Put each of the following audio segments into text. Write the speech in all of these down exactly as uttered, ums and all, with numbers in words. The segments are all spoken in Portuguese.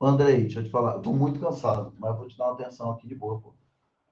Andrei, deixa eu te falar, eu tô muito cansado, mas eu vou te dar uma atenção aqui de boa, pô.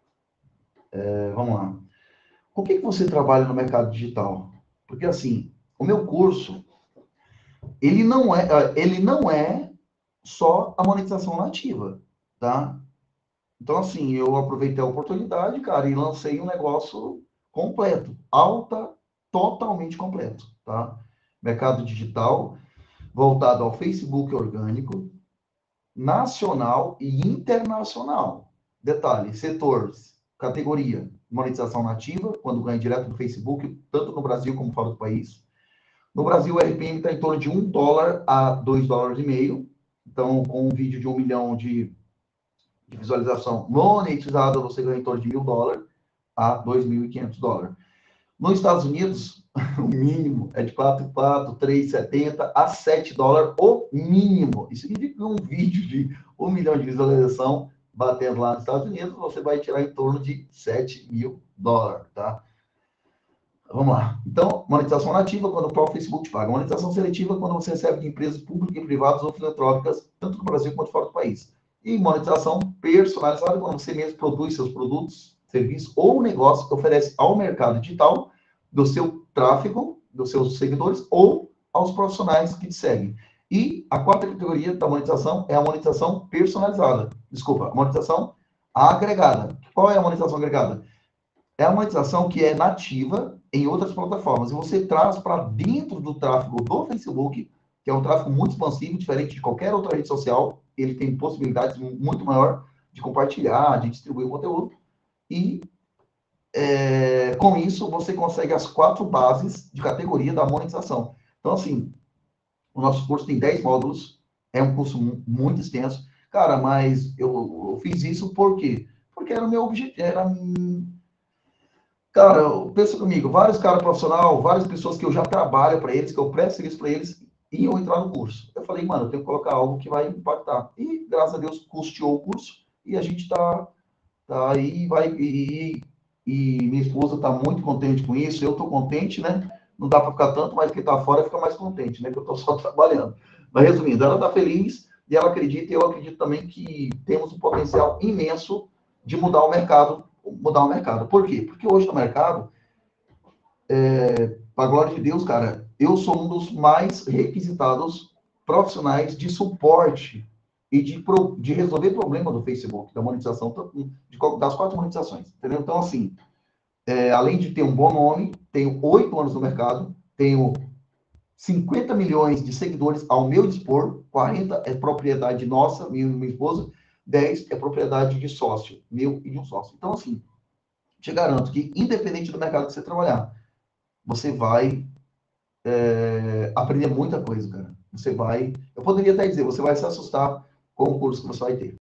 É, vamos lá. Com o que que você trabalha no mercado digital? Porque, assim, o meu curso, ele não é, eh, ele não é só a monetização nativa, tá? Então, assim, eu aproveitei a oportunidade, cara, e lancei um negócio completo, alta, totalmente completo, tá? Mercado digital, voltado ao Facebook orgânico, nacional e internacional. Detalhe, setores, categoria, monetização nativa, quando ganha direto do Facebook, tanto no Brasil como fora do país. No Brasil, o R P M está em torno de um dólar a dois dólares e meio. Então, com um vídeo de um milhão de, de visualização monetizada, você ganha em torno de mil dólares a dois mil e quinhentos dólares. Nos Estados Unidos, o mínimo é de quatro vírgula quatro, três vírgula setenta a sete dólares, o mínimo. Isso significa que um vídeo de um milhão de visualização batendo lá nos Estados Unidos, você vai tirar em torno de sete mil dólares, tá? Vamos lá. Então, monetização nativa, quando o próprio Facebook te paga. Monetização seletiva, quando você recebe de empresas públicas e privadas ou filantrópicas, tanto no Brasil quanto fora do país. E monetização personalizada, quando você mesmo produz seus produtos, serviços ou negócios que oferece ao mercado digital do seu tráfego, dos seus seguidores ou aos profissionais que te seguem. E a quarta categoria da monetização é a monetização personalizada. Desculpa, a monetização agregada. Qual é a monetização agregada? É a monetização que é nativa em outras plataformas. E você traz para dentro do tráfego do Facebook, que é um tráfego muito expansivo, diferente de qualquer outra rede social. Ele tem possibilidades muito maior de compartilhar, de distribuir o conteúdo. E é, com isso, você consegue as quatro bases de categoria da monetização. Então, assim, o nosso curso tem dez módulos, é um curso muito extenso. Cara, mas eu, eu fiz isso por quê? Porque era o meu objetivo, era cara, pensa comigo, vários caras profissionais, várias pessoas que eu já trabalho para eles, que eu presto serviço para eles, iam entrar no curso. Eu falei, mano, eu tenho que colocar algo que vai impactar. E, graças a Deus, custeou o curso e a gente tá, tá aí, vai, e, e minha esposa tá muito contente com isso, eu tô contente, né? Não dá para ficar tanto, mas quem tá fora fica mais contente, né? Que eu tô só trabalhando. Mas, resumindo, ela tá feliz e ela acredita, e eu acredito também que temos um potencial imenso de mudar o mercado, mudar o mercado. Por quê? Porque hoje no mercado, para a glória de Deus, cara, eu sou um dos mais requisitados profissionais de suporte e de, pro, de resolver problema do Facebook, da monetização, de, das quatro monetizações, entendeu? Então, assim, é, além de ter um bom nome, tenho oito anos no mercado, tenho cinquenta milhões de seguidores ao meu dispor, quarenta é propriedade nossa, minha e minha esposa, dez é propriedade de sócio, meu e de um sócio. Então, assim, te garanto que, independente do mercado que você trabalhar, você vai é, aprender muita coisa, cara. Você vai, eu poderia até dizer, você vai se assustar com o curso que você vai ter.